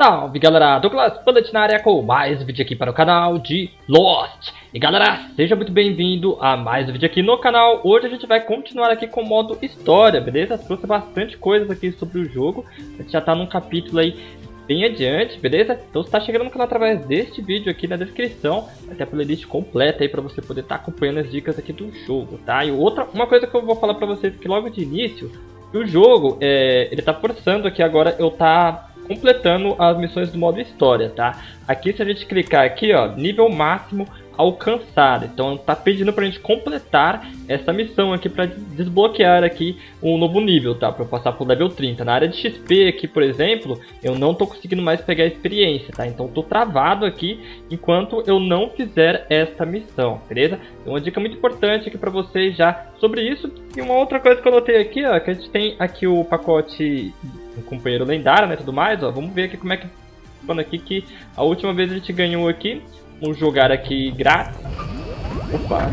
Salve galera, Douglas Bullet na área com mais um vídeo aqui para o canal de Lost. E galera, seja muito bem-vindo a mais um vídeo aqui no canal. Hoje a gente vai continuar aqui com o modo história, beleza? Trouxe bastante coisas aqui sobre o jogo. A gente já tá num capítulo aí bem adiante, beleza? Então você tá chegando no canal através deste vídeo aqui na descrição. Vai ter a playlist completa aí para você poder estar acompanhando as dicas aqui do jogo, tá? E uma coisa que eu vou falar para vocês aqui logo de início, que o jogo, ele tá forçando aqui agora eu tá completando as missões do modo história, tá? Aqui se a gente clicar aqui, ó, nível máximo alcançado. Então tá pedindo pra gente completar essa missão aqui pra desbloquear aqui um novo nível, tá? Pra eu passar pro level 30. Na área de XP aqui, por exemplo, eu não tô conseguindo mais pegar experiência, tá? Então tô travado aqui enquanto eu não fizer esta missão, beleza? Então uma dica muito importante aqui pra vocês já sobre isso. E uma outra coisa que eu notei aqui, ó, que a gente tem aqui o pacote do companheiro lendário, né, tudo mais, ó. Vamos ver aqui como é que funciona aqui, que a última vez a gente ganhou aqui. Vamos jogar aqui grátis. Opa!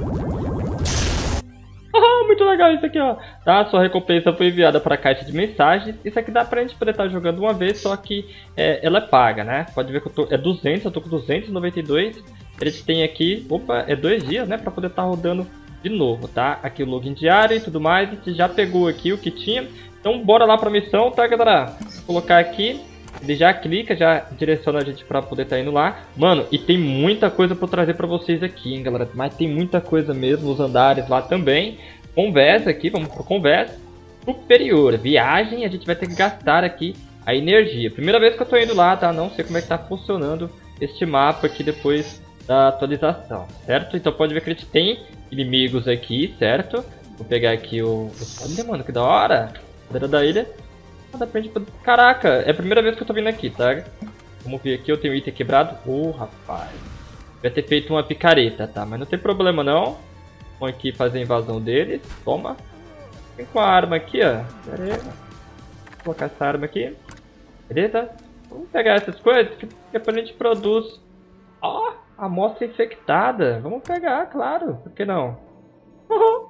Ah, muito legal isso aqui, ó. Tá? Sua recompensa foi enviada para a caixa de mensagens. Isso aqui dá pra gente poder estar jogando uma vez, só que ela é paga, né? Pode ver que eu tô... É 200, eu tô com 292. A gente tem aqui... Opa, é 2 dias, né? Pra poder estar rodando de novo, tá? Aqui o login diário e tudo mais. A gente já pegou aqui o que tinha. Então bora lá pra missão, tá, galera? Vou colocar aqui. Ele já clica, já direciona a gente pra poder estar indo lá. Mano, e tem muita coisa pra eu trazer pra vocês aqui, hein, galera. Mas tem muita coisa mesmo, os andares lá também. Conversa aqui, vamos pro conversa. Superior, viagem, a gente vai ter que gastar aqui a energia. Primeira vez que eu tô indo lá, tá? Não sei como é que tá funcionando este mapa aqui depois da atualização, certo? Então pode ver que a gente tem inimigos aqui, certo? Vou pegar aqui o... Olha, mano, que da hora! Bandeira da ilha. Caraca, é a primeira vez que eu tô vindo aqui, tá? Vamos ver aqui, eu tenho item quebrado. Rapaz. Vai ter feito uma picareta, tá? Mas não tem problema não. Vamos aqui fazer a invasão deles. Toma. Vem com a arma aqui, ó. Pera aí. Vou colocar essa arma aqui. Beleza? Vamos pegar essas coisas que depois a gente produz. Ó, amostra infectada. Vamos pegar, claro. Por que não? Vamos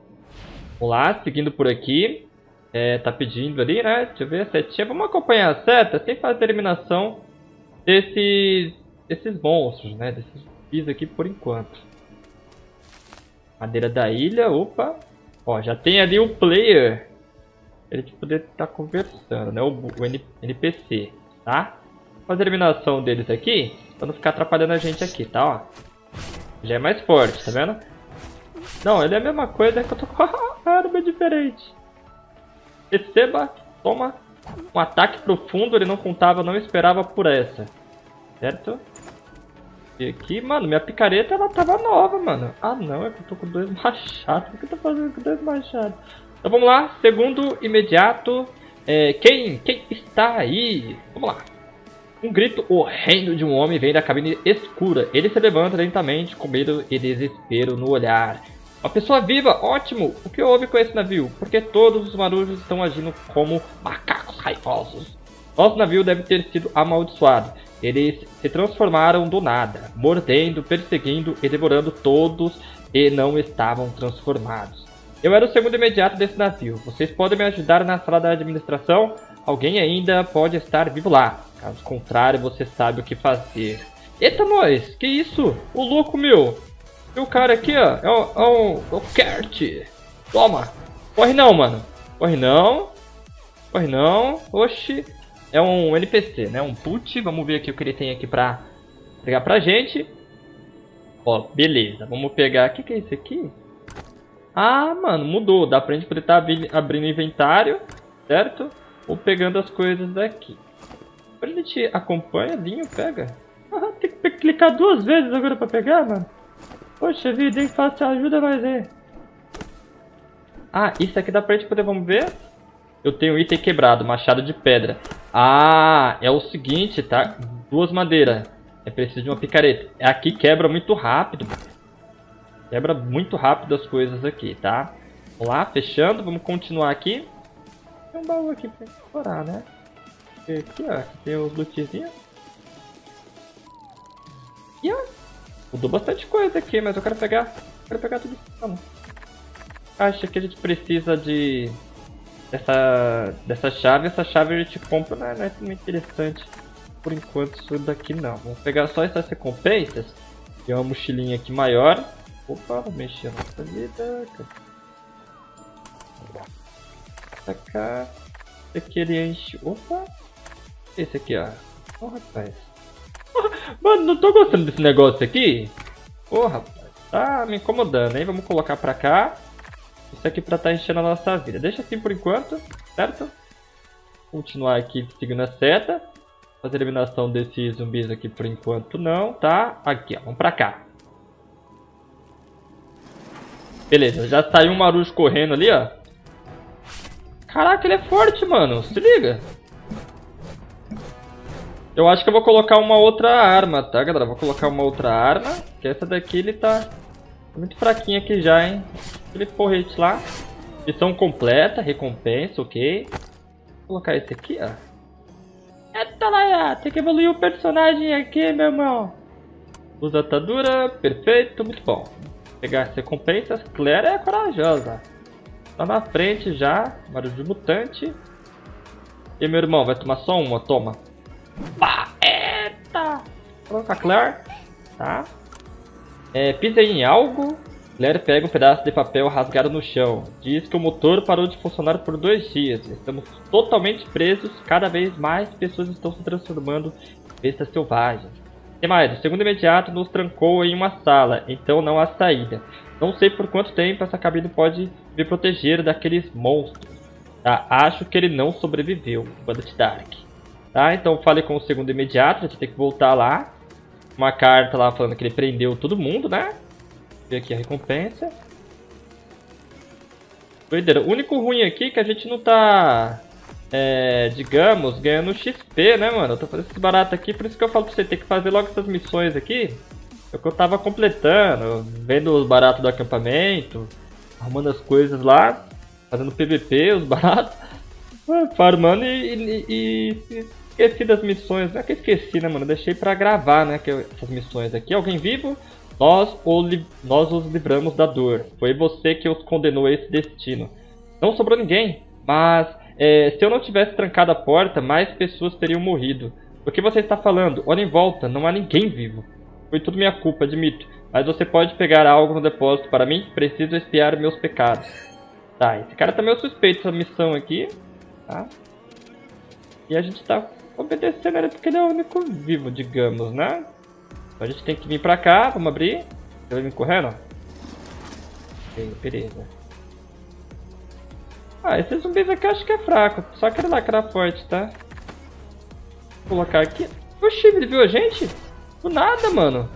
lá, seguindo por aqui. Tá pedindo ali, né? Deixa eu ver a setinha. Vamos acompanhar a seta sem fazer a eliminação desses monstros, né? Desses zumbis aqui por enquanto. Madeira da ilha, opa. Ó, já tem ali o player. Ele poder estar conversando, né? O NPC, tá? Vou fazer a eliminação deles aqui, pra não ficar atrapalhando a gente aqui, tá? Ó. Ele é mais forte, tá vendo? Não, ele é a mesma coisa que eu tô com a arma diferente. Receba, toma um ataque profundo, ele não contava, não esperava por essa. Certo? E aqui, mano, minha picareta ela tava nova, mano. Ah não, é que eu tô com 2 machados. O que eu tô fazendo com 2 machados? Então vamos lá, segundo imediato. Quem está aí? Vamos lá. Um grito horrendo de um homem vem da cabine escura. Ele se levanta lentamente, com medo e desespero no olhar. Uma pessoa viva, ótimo! O que houve com esse navio? Porque todos os marujos estão agindo como macacos raivosos. Nosso navio deve ter sido amaldiçoado. Eles se transformaram do nada, mordendo, perseguindo e devorando todos e não estavam transformados. Eu era o segundo imediato desse navio. Vocês podem me ajudar na sala da administração? Alguém ainda pode estar vivo lá. Caso contrário, você sabe o que fazer. Eita, nós! Que isso? O louco, meu! E o cara aqui, ó, é o Kert. Toma. Corre não, mano. Corre não. Corre não. Oxi. É um NPC, né? Um put. Vamos ver aqui o que ele tem aqui pra pegar pra gente. Ó, beleza. Vamos pegar... O que é isso aqui? Ah, mano, mudou. Dá pra gente poder estar abrindo o inventário, certo? Ou pegando as coisas daqui. A gente acompanha, Linho, pega. Ah, tem que clicar 2 vezes agora pra pegar, mano. Poxa vida, hein? Faça ajuda nós aí. Ah, isso aqui dá pra gente poder, vamos ver? Eu tenho um item quebrado, machado de pedra. Ah, é o seguinte, tá? 2 madeiras. É preciso de uma picareta. Aqui quebra muito rápido. Quebra muito rápido as coisas aqui, tá? Vamos lá, fechando. Vamos continuar aqui. Tem um baú aqui pra explorar, né? Aqui, ó. Aqui tem os lootzinhos. E ó. Mudou bastante coisa aqui, mas eu quero pegar tudo isso. Vamos. Acho que a gente precisa de dessa chave. Essa chave a gente compra, não é muito interessante por enquanto isso daqui não. Vamos pegar só essas recompensas. Tem uma mochilinha aqui maior. Opa, vou mexer na nossa vida. Pra cá. Esse aqui ele enche. Opa! Esse aqui, ó. Oh, rapaz. Mano, não tô gostando desse negócio aqui. Ô, rapaz. Tá me incomodando, hein? Vamos colocar pra cá. Isso aqui pra tá enchendo a nossa vida. Deixa assim por enquanto, certo? Continuar aqui seguindo a seta. Fazer a eliminação desses zumbis aqui por enquanto não, tá? Aqui, ó. Vamos pra cá. Beleza, já saiu um marujo correndo ali, ó. Caraca, ele é forte, mano. Se liga. Eu acho que eu vou colocar uma outra arma, tá, galera? Vou colocar uma outra arma. Que essa daqui ele tá muito fraquinha aqui já, hein? Aquele porrete lá. Missão completa, recompensa, ok. Vou colocar esse aqui, ó. Eita lá, tem que evoluir o personagem aqui, meu irmão. Usa atadura, perfeito, muito bom. Vou pegar as recompensas. Claire é corajosa. Tá na frente já, marujo mutante. E meu irmão, vai tomar só uma, toma. Pá, eita! Vou colocar a Claire, tá? Pisa em algo. Claire pega um pedaço de papel rasgado no chão. Diz que o motor parou de funcionar por 2 dias. Estamos totalmente presos. Cada vez mais pessoas estão se transformando em bestas selvagens. E mais, o segundo imediato nos trancou em uma sala, então não há saída. Não sei por quanto tempo essa cabine pode me proteger daqueles monstros. Tá? Acho que ele não sobreviveu. Bandit Dark. Tá? Então fale com o segundo imediato. A gente tem que voltar lá. Uma carta lá falando que ele prendeu todo mundo, né? Ver aqui a recompensa. Doideira. O único ruim aqui é que a gente não tá, digamos, ganhando XP, né, mano? Eu tô fazendo esse barato aqui, por isso que eu falo pra você ter que fazer logo essas missões aqui. É o que eu tava completando, vendo os baratos do acampamento, arrumando as coisas lá, fazendo PVP, os baratos, farmando e esqueci das missões. Não é que eu esqueci, né, mano? Eu deixei pra gravar, né, essas missões aqui. Alguém vivo? Nós os livramos da dor. Foi você que os condenou a esse destino. Não sobrou ninguém, mas se eu não tivesse trancado a porta, mais pessoas teriam morrido. O que você está falando? Olha em volta, não há ninguém vivo. Foi tudo minha culpa, admito. Mas você pode pegar algo no depósito para mim? Preciso expiar meus pecados. Tá, esse cara tá meio suspeito dessa missão aqui. Tá? E a gente tá obedecendo ele porque ele é o único vivo, digamos, né? Então a gente tem que vir pra cá, vamos abrir. Ele vai vir correndo, ó. Ok, beleza. Ah, esses zumbis aqui eu acho que é fraco. Só aquele lá que era forte, tá? Vou colocar aqui. Oxi, ele viu a gente? Do nada, mano.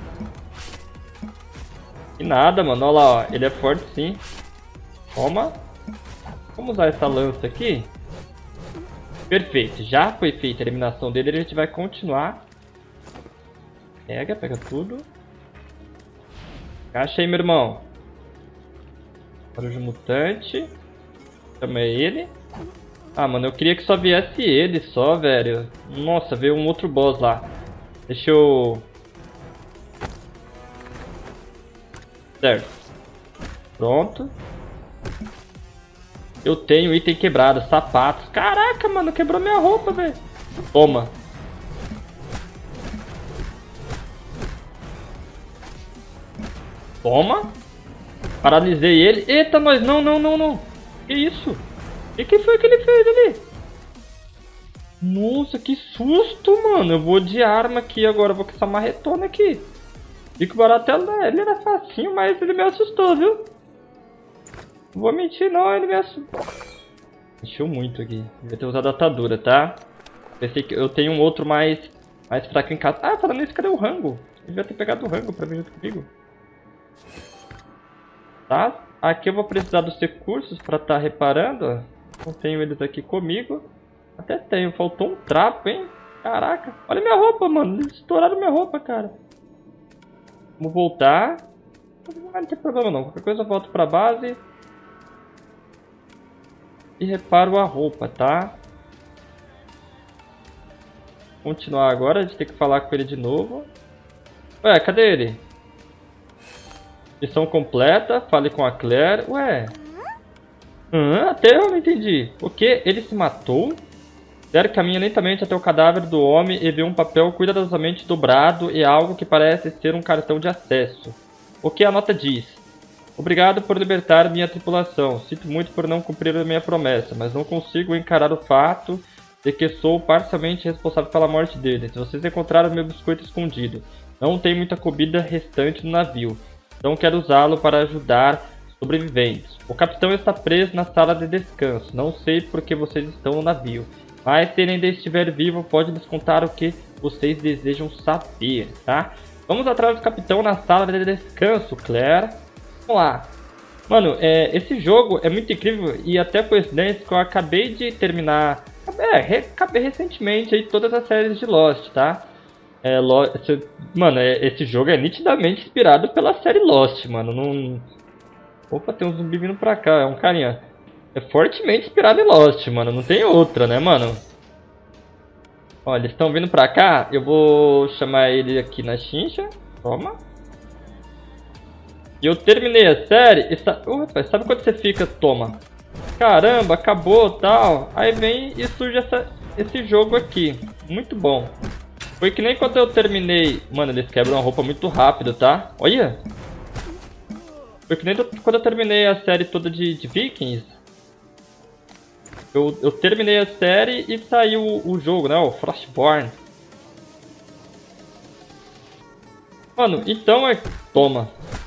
E nada, mano. Olha lá, ó. Ele é forte sim. Toma. Vamos usar essa lança aqui. Perfeito. Já foi feita a eliminação dele. A gente vai continuar. Pega tudo. Encaixa aí, meu irmão. Marujo mutante. Chama ele. Ah, mano, eu queria que só viesse ele só, velho. Nossa, veio um outro boss lá. Deixa eu... Certo. Pronto. Eu tenho item quebrado, sapatos. Caraca, mano, quebrou minha roupa, velho. Toma. Toma. Paralisei ele. Eita, nós. Não. Que isso? O que foi que ele fez ali? Nossa, que susto, mano. Eu vou de arma aqui agora. Eu vou com essa marretona aqui. Vi que o barato ele era facinho, mas ele me assustou, viu? Não vou mentir, não. Ele me assustou. Mexeu muito aqui. Devia ter usado a atadura, tá? Pensei que eu tenho um outro mais fraco em casa. Ah, falando isso, cadê o rango? Eu devia ter pegado o rango pra vir junto comigo. Tá? Aqui eu vou precisar dos recursos para estar reparando. Ó. Não tenho eles aqui comigo. Até tenho. Faltou um trapo, hein? Caraca. Olha minha roupa, mano. Eles estouraram minha roupa, cara. Vamos voltar. Não tem problema não. Qualquer coisa eu volto pra base. E reparo a roupa, tá? Continuar agora. A gente tem que falar com ele de novo. Ué, cadê ele? Missão completa, fale com a Claire. Ué. Até eu não entendi. O que? Ele se matou? Derek caminha lentamente até o cadáver do homem e vê um papel cuidadosamente dobrado e algo que parece ser um cartão de acesso. O que a nota diz? Obrigado por libertar minha tripulação. Sinto muito por não cumprir a minha promessa, mas não consigo encarar o fato de que sou parcialmente responsável pela morte deles. Vocês encontraram meu biscoito escondido. Não tem muita comida restante no navio, então quero usá-lo para ajudar sobreviventes. O capitão está preso na sala de descanso. Não sei por que vocês estão no navio, mas se ele ainda estiver vivo, pode nos contar o que vocês desejam saber, tá? Vamos atrás do capitão na sala de descanso, Claire. Vamos lá. Mano, esse jogo é muito incrível e até coincidência que eu acabei de terminar... acabei recentemente aí todas as séries de Lost, tá? Mano, esse jogo é nitidamente inspirado pela série Lost, mano. Não... Opa, tem um zumbi vindo pra cá, é um carinha. É fortemente inspirado em Lost, mano. Não tem outra, né, mano? Ó, eles estão vindo pra cá. Eu vou chamar ele aqui na chincha. Toma. E eu terminei a série. Rapaz, sabe quando você fica? Toma. Caramba, acabou, tal. Aí vem e surge esse jogo aqui. Muito bom. Foi que nem quando eu terminei... Mano, eles quebram a roupa muito rápido, tá? Olha. Foi que nem quando eu terminei a série toda de Vikings. Eu terminei a série e saiu o jogo, né? O Frostborn. Mano, então é... Toma.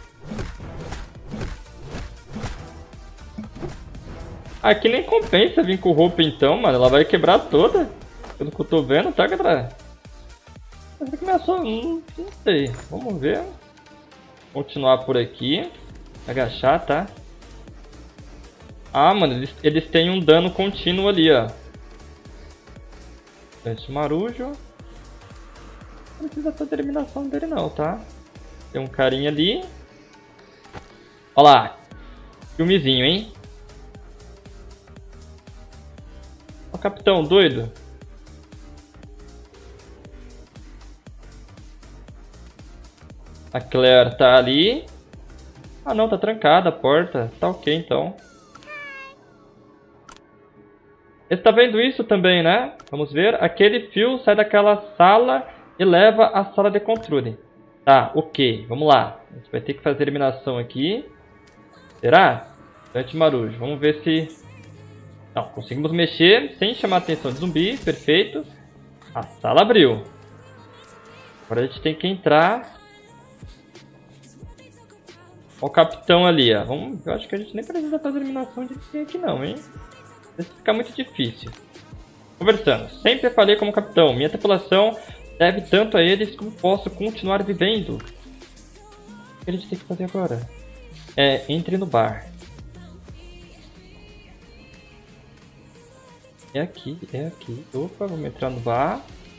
Aqui nem compensa vir com roupa então, mano. Ela vai quebrar toda. Pelo que eu tô vendo, tá, galera? Mas que começou... não sei. Vamos ver. Continuar por aqui. Agachar, tá? Ah, mano, eles têm um dano contínuo ali, ó. Esse marujo. Não precisa fazer a eliminação dele não, tá? Tem um carinha ali. Olha lá. Filmezinho, hein? Ó, capitão, doido. A Claire tá ali. Ah não, tá trancada a porta. Tá ok então. Você tá vendo isso também, né? Vamos ver. Aquele fio sai daquela sala e leva à sala de controle. Tá, ok. Vamos lá. A gente vai ter que fazer a eliminação aqui. Será? Anti-marujo. Vamos ver se... Não, conseguimos mexer sem chamar a atenção de zumbi. Perfeito. A sala abriu. Agora a gente tem que entrar... Olha o capitão ali, ó. Eu acho que a gente nem precisa fazer eliminação de ninguém aqui não, hein? Isso fica muito difícil. Conversando. Sempre falei como capitão. Minha tripulação deve tanto a eles como posso continuar vivendo. O que a gente tem que fazer agora? Entre no bar. É aqui, é aqui. Opa, vamos entrar no bar.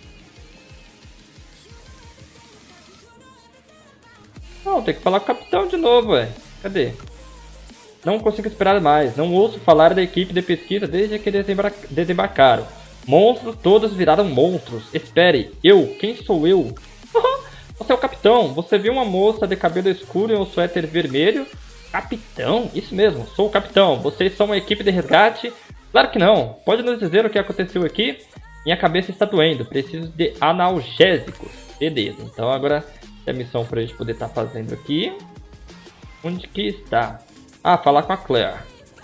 Não, tem que falar com o capitão de novo, ué. Cadê? Não consigo esperar mais. Não ouço falar da equipe de pesquisa desde que desembarcaram. Monstros todos viraram monstros. Espere, quem sou eu? Você é o capitão. Você viu uma moça de cabelo escuro e um suéter vermelho? Capitão? Isso mesmo, sou o capitão. Vocês são uma equipe de resgate? Claro que não. Pode nos dizer o que aconteceu aqui? Minha cabeça está doendo. Preciso de analgésicos. Beleza, então agora... a missão pra gente poder estar fazendo aqui. Onde que está? Ah, falar com a Claire.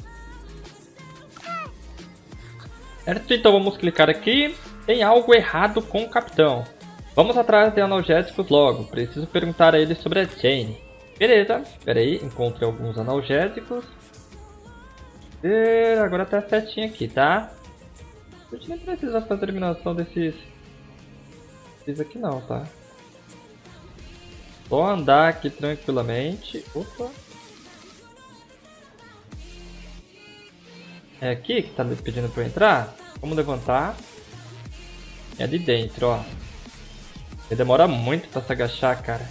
Certo, então vamos clicar aqui. Tem algo errado com o capitão. Vamos atrás de analgésicos logo. Preciso perguntar a ele sobre a Jane. Beleza, espera aí, encontrei alguns analgésicos. Agora tá certinho aqui, tá? A gente nem precisa fazer a eliminação desses aqui não, tá? Vou andar aqui tranquilamente. Opa. É aqui que tá me pedindo pra eu entrar? Vamos levantar. É ali dentro, ó. Ele demora muito pra se agachar, cara.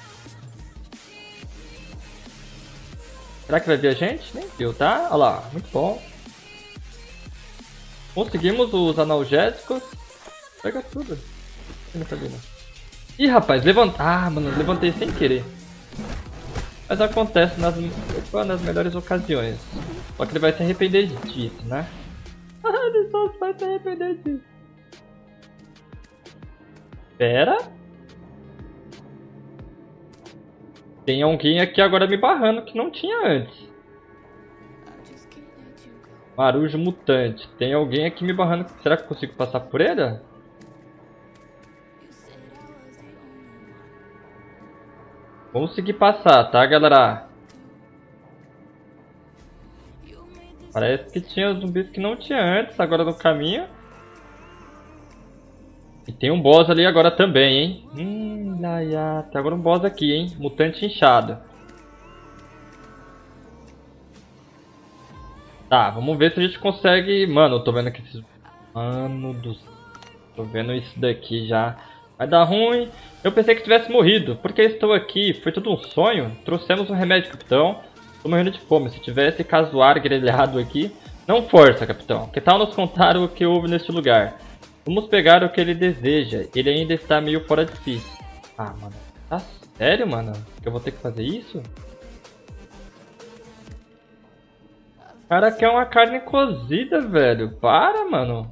Será que vai ver a gente? Nem viu, tá? Olha lá, muito bom. Conseguimos os analgésicos. Pega tudo. Não tá vindo. Ih, rapaz, levanta. Ah, mano, levantei sem querer. Mas acontece nas melhores ocasiões. Só que ele vai se arrepender disso, né? Ele só vai se arrepender disso. Pera. Tem alguém aqui agora me barrando que não tinha antes. Marujo mutante. Tem alguém aqui me barrando. Será que eu consigo passar por ele? Vamos conseguir passar, tá, galera? Parece que tinha zumbis que não tinha antes, agora no caminho. E tem um boss ali agora também, hein? Tem agora um boss aqui, hein? Mutante inchado. Tá, vamos ver se a gente consegue... Mano, eu tô vendo aqui esses... Mano do céu. Tô vendo isso daqui já. Vai dar ruim. Eu pensei que tivesse morrido. Porque estou aqui. Foi tudo um sonho. Trouxemos um remédio, capitão. Tô morrendo de fome. Se tivesse casuar grelhado aqui... Não força, capitão. Que tal nos contar o que houve neste lugar? Vamos pegar o que ele deseja. Ele ainda está meio fora de si. Ah, mano. Tá sério, mano? Que eu vou ter que fazer isso? O cara quer uma carne cozida, velho. Para, mano.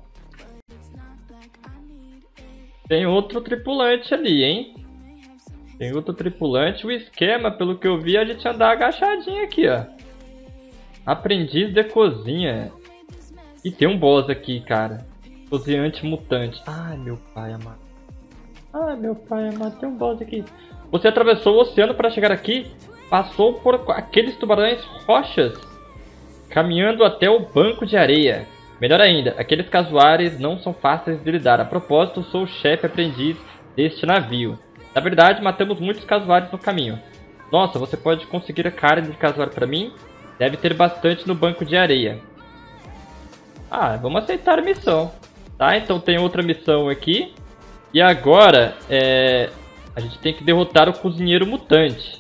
Tem outro tripulante ali, hein? Tem outro tripulante. O esquema, pelo que eu vi, é a gente andar agachadinho aqui, ó. Aprendiz de cozinha. E tem um boss aqui, cara. Cozinhante mutante. Ai, meu pai amado. Ai, meu pai amado. Tem um boss aqui. Você atravessou o oceano para chegar aqui. Passou por aqueles tubarões rochas. Caminhando até o banco de areia. Melhor ainda, aqueles casuares não são fáceis de lidar. A propósito, sou o chefe aprendiz deste navio. Na verdade, matamos muitos casuares no caminho. Nossa, você pode conseguir a carne de casuar para mim? Deve ter bastante no banco de areia. Ah, vamos aceitar a missão. Tá, então tem outra missão aqui. E agora, a gente tem que derrotar o cozinheiro mutante.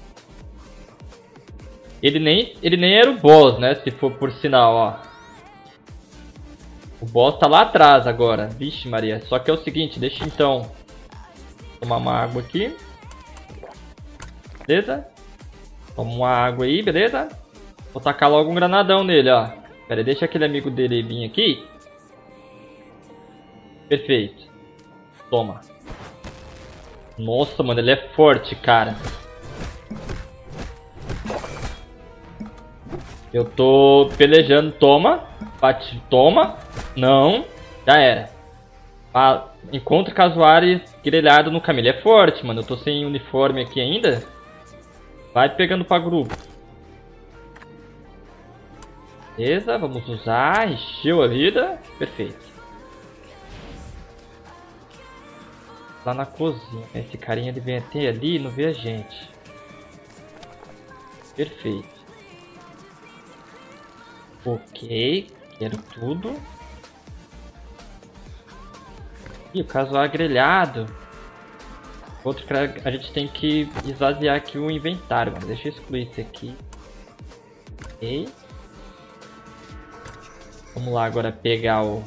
Ele nem era o boss, né? Se for por sinal, ó. O boss tá lá atrás agora. Vixe Maria. Só que é o seguinte, deixa então tomar uma água aqui. Beleza? Toma uma água aí, beleza? Vou tacar logo um granadão nele, ó. Pera aí, deixa aquele amigo dele vir aqui. Perfeito. Toma. Nossa, mano, ele é forte, cara. Eu tô pelejando. Toma. Bate. Toma. Não. Já era. Encontre casuares grelhado no caminho. Ele é forte, mano. Eu tô sem uniforme aqui ainda. Vai pegando pra grupo. Beleza, vamos usar. Encheu a vida. Perfeito. Lá na cozinha. Esse carinha ele vem até ali e não vê a gente. Perfeito. Ok, quero tudo. E o casuar grelhado. Outro que a gente tem que esvaziar aqui o inventário, mano. Deixa eu excluir isso aqui. Ok. Vamos lá agora pegar o...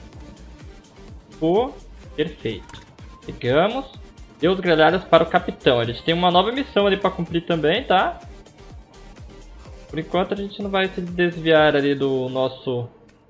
Perfeito. Pegamos. Deu os grelhados para o capitão. A gente tem uma nova missão ali para cumprir também, tá? Por enquanto a gente não vai se desviar ali do nosso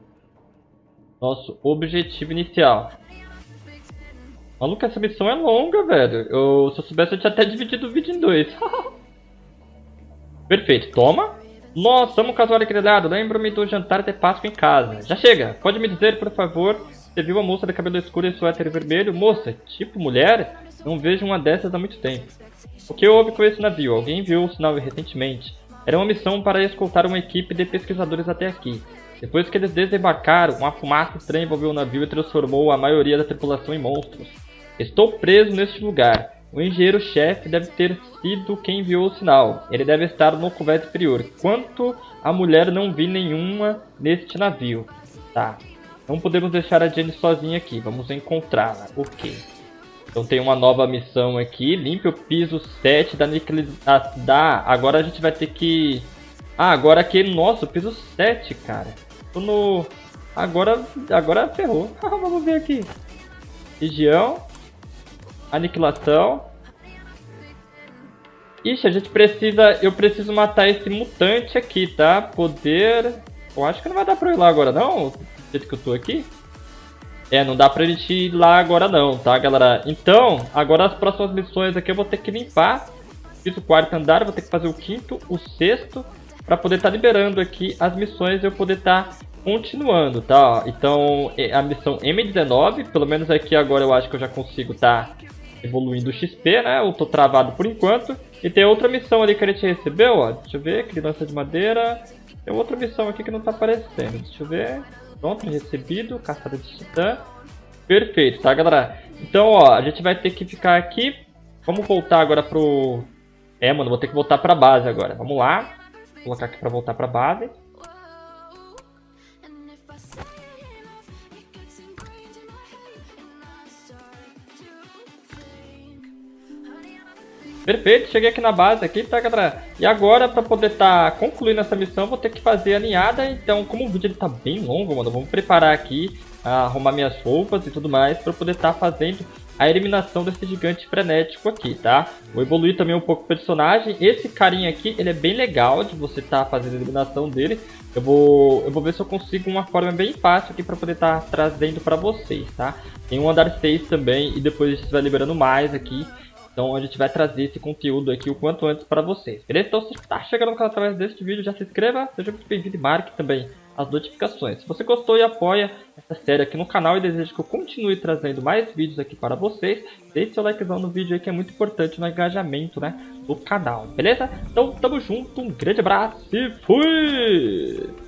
objetivo inicial. Maluco, essa missão é longa, velho. Se eu soubesse eu tinha até dividido o vídeo em dois. Perfeito, toma. Nossa, amo casual grelhado. Lembro-me do jantar de Páscoa em casa. Já chega. Pode me dizer, por favor, você viu a moça de cabelo escuro e suéter vermelho? Moça, tipo mulher? Não vejo uma dessas há muito tempo. O que houve com esse navio? Alguém viu o sinal recentemente? Era uma missão para escoltar uma equipe de pesquisadores até aqui. Depois que eles desembarcaram, uma fumaça estranha envolveu o navio e transformou a maioria da tripulação em monstros. Estou preso neste lugar. O engenheiro-chefe deve ter sido quem enviou o sinal. Ele deve estar no convés superior. Quanto a mulher, não vi nenhuma neste navio. Tá. Não podemos deixar a Jenny sozinha aqui. Vamos encontrá-la. Ok. Então tem uma nova missão aqui. Limpe o piso 7 da niquelização. Agora a gente vai ter que... Ah, agora aqui... Nossa, o piso 7, cara. Tô no... Agora ferrou. Vamos ver aqui. Região. Aniquilação. Ixi, a gente precisa... Eu preciso matar esse mutante aqui, tá? Poder... Eu acho que não vai dar pra eu ir lá agora, não? Do jeito que eu tô aqui. Não dá pra gente ir lá agora não, tá, galera? Então, agora as próximas missões aqui eu vou ter que limpar. Fiz o quarto andar, vou ter que fazer o quinto, o sexto, pra poder estar liberando aqui as missões e eu poder estar continuando, tá? Então, a missão M19, pelo menos aqui agora eu acho que eu já consigo estar evoluindo o XP, né? Eu tô travado por enquanto. E tem outra missão ali que a gente recebeu, ó. Deixa eu ver, criança de madeira. Tem outra missão aqui que não tá aparecendo. Deixa eu ver. Pronto, recebido. Caçada de titã. Perfeito, tá, galera? Então, ó, a gente vai ter que ficar aqui. Vamos voltar agora pro... mano, vou ter que voltar pra base agora. Vamos lá. Vou colocar aqui pra voltar pra base. Perfeito, cheguei aqui na base aqui, tá, galera? E agora, pra poder estar concluindo essa missão, vou ter que fazer a ninhada. Então, como o vídeo ele tá bem longo, mano, vamos preparar aqui, arrumar minhas roupas e tudo mais, pra poder estar fazendo a eliminação desse gigante frenético aqui, tá? Vou evoluir também um pouco o personagem. Esse carinha aqui, ele é bem legal de você estar fazendo a eliminação dele. Eu vou ver se eu consigo uma forma bem fácil aqui pra poder estar trazendo pra vocês, tá? Tem um andar 6 também e depois a gente vai liberando mais aqui. Então a gente vai trazer esse conteúdo aqui o quanto antes para vocês, beleza? Então se você está chegando no canal através deste vídeo, já se inscreva, seja muito bem-vindo e marque também as notificações. Se você gostou e apoia essa série aqui no canal e deseja que eu continue trazendo mais vídeos aqui para vocês, deixe seu likezão no vídeo aí que é muito importante no engajamento, né, do canal, beleza? Então tamo junto, um grande abraço e fui!